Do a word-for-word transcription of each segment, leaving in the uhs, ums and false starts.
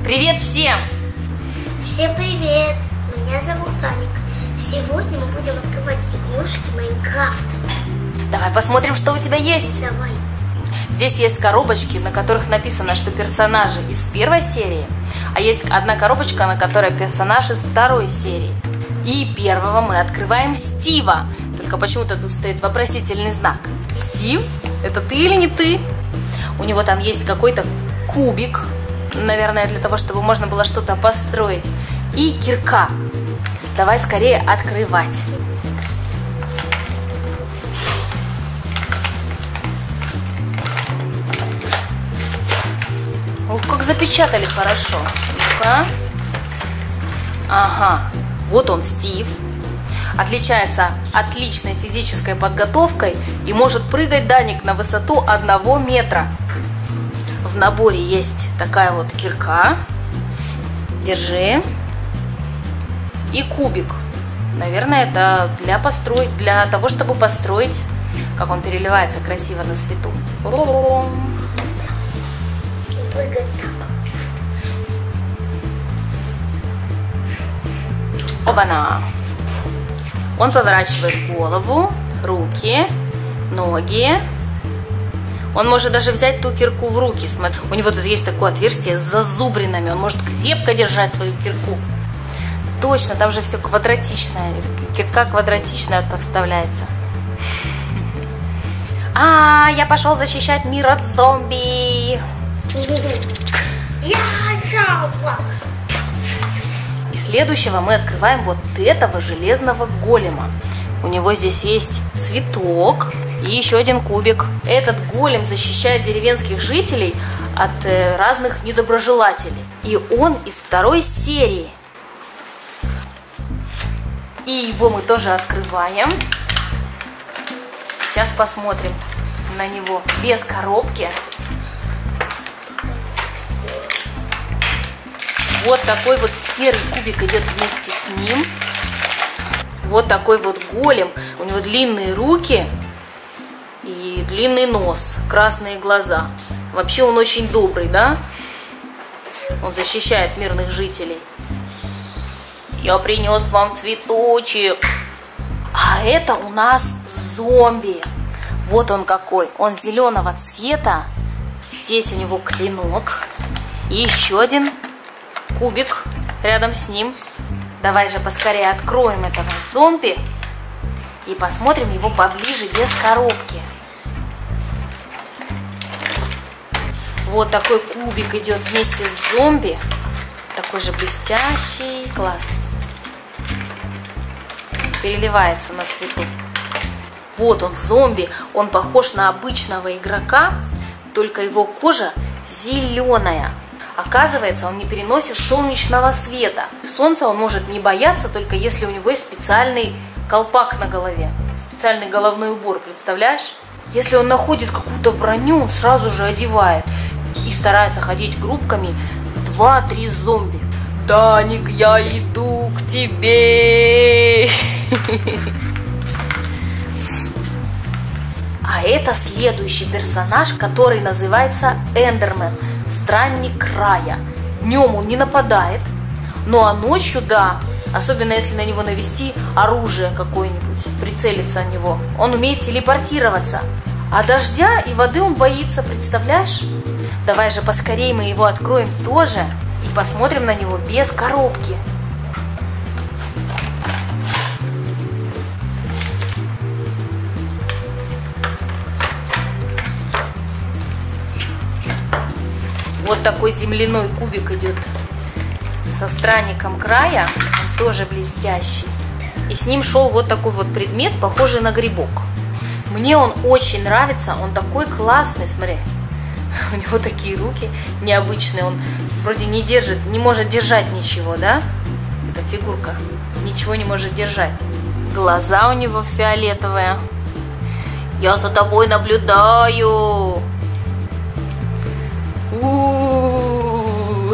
Привет всем! Всем привет! Меня зовут Аник. Сегодня мы будем открывать игрушки Майнкрафта. Давай посмотрим, что у тебя есть. Давай. Здесь есть коробочки, на которых написано, что персонажи из первой серии, а есть одна коробочка, на которой персонаж из второй серии. И первого мы открываем Стива. Только почему-то тут стоит вопросительный знак. Стив, это ты или не ты? У него там есть какой-то кубик, наверное, для того, чтобы можно было что-то построить. И кирка. Давай скорее открывать. Ух, как запечатали хорошо. Ну-ка. Ага, вот он, Стив. Отличается отличной физической подготовкой и может прыгать Даник на высоту одного метра. В наборе есть такая вот кирка. Держи. И кубик. Наверное, это для построить, для того, чтобы построить, как он переливается красиво на свету. Прыгать так. Оба-на! Он поворачивает голову, руки, ноги. Он может даже взять ту кирку в руки. Смотри, у него тут есть такое отверстие с зазубринами. Он может крепко держать свою кирку. Точно, там же все квадратичное. Кирка квадратичная вставляется. А, я пошел защищать мир от зомби. И следующего мы открываем вот этого железного голема. У него здесь есть цветок и еще один кубик. Этот голем защищает деревенских жителей от э, разных недоброжелателей. И он из второй серии. И его мы тоже открываем. Сейчас посмотрим на него без коробки. Вот такой вот серый кубик идет вместе с ним. Вот такой вот голем. У него длинные руки и длинный нос, красные глаза. Вообще он очень добрый, да? Он защищает мирных жителей. Я принес вам цветочек. А это у нас зомби. Вот он какой. Он зеленого цвета. Здесь у него клинок. И еще один кубик рядом с ним. Давай же поскорее откроем этого зомби и посмотрим его поближе без коробки. Вот такой кубик идет вместе с зомби. Такой же блестящий. Класс. Переливается на свету. Вот он, зомби. Он похож на обычного игрока, только его кожа зеленая. Оказывается, он не переносит солнечного света. Солнца он может не бояться, только если у него есть специальный колпак на голове. Специальный головной убор, представляешь? Если он находит какую-то броню, он сразу же одевает. И старается ходить группками в два-три зомби. Даник, я иду к тебе. А это следующий персонаж, который называется Эндермен. Странник края. Днем он не нападает, ну а ночью да, особенно если на него навести оружие какое-нибудь, прицелиться на него. Он умеет телепортироваться, а дождя и воды он боится, представляешь? Давай же поскорее мы его откроем тоже и посмотрим на него без коробки. Вот такой земляной кубик идет со странником края, он тоже блестящий. И с ним шел вот такой вот предмет, похожий на грибок. Мне он очень нравится, он такой классный, смотри. У него такие руки необычные, он вроде не держит, не может держать ничего, да? Эта фигурка ничего не может держать. Глаза у него фиолетовые. Я за тобой наблюдаю. У-у-у.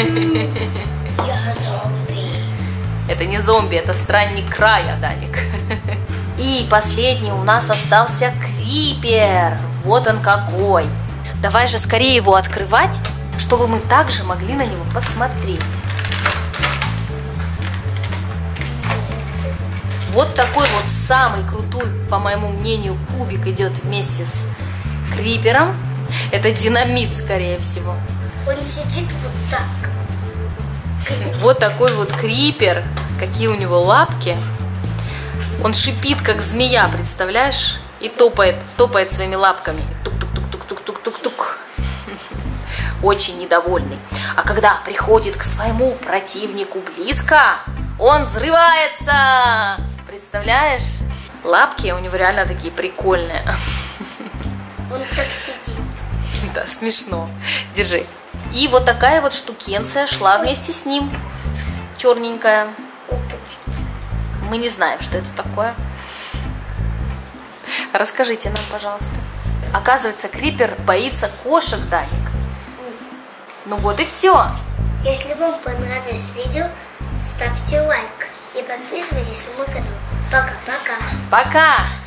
Я зомби. Это не зомби, это странник края, Даник. И последний у нас остался Крипер. Вот он какой. Давай же скорее его открывать, чтобы мы также могли на него посмотреть. Вот такой вот самый крутой, по моему мнению, кубик идет вместе с крипером. Это динамит, скорее всего. Он сидит вот так. Вот такой вот крипер. Какие у него лапки. Он шипит, как змея, представляешь? И топает, топает своими лапками. Тук-тук-тук-тук-тук-тук-тук. Очень недовольный. А когда приходит к своему противнику близко, он взрывается. Представляешь? Лапки у него реально такие прикольные. Он так сидит. Да, смешно. Держи. И вот такая вот штукенция шла вместе с ним. Черненькая. Мы не знаем, что это такое. Расскажите нам, пожалуйста. Оказывается, крипер боится кошек, Даник. Ну вот и все. Если вам понравилось видео, ставьте лайк и подписывайтесь на мой канал. Пока-пока. Пока.